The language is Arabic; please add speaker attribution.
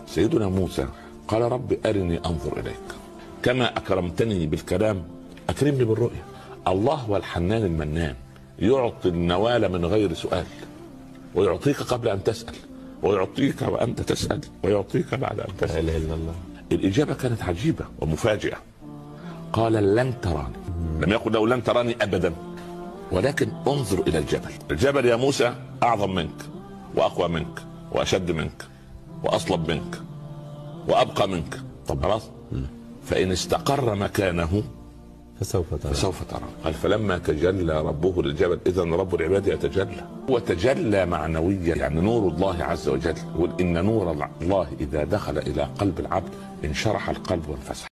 Speaker 1: سيدنا موسى قال رب أرني أنظر إليك كما أكرمتني بالكلام أكرمني بالرؤية. الله هو الحنان المنان، يعطي النوال من غير سؤال، ويعطيك قبل أن تسأل، ويعطيك وأنت تسأل، ويعطيك بعد أن تسأل.
Speaker 2: لا إله إلا الله.
Speaker 1: الإجابة كانت عجيبة ومفاجئة. قال لن تراني، لم يقل له لن تراني أبدا، ولكن انظر إلى الجبل. الجبل يا موسى أعظم منك وأقوى منك وأشد منك وأصلب منك وأبقى منك. طب خلاص، فإن استقر مكانه فسوف ترى. قال فلما تجلى ربه للجبل إذا رب العباد يتجلى، وتجلى معنويا، يعني نور الله عز وجل. يقول إن نور الله إذا دخل إلى قلب العبد انشرح القلب وانفسح.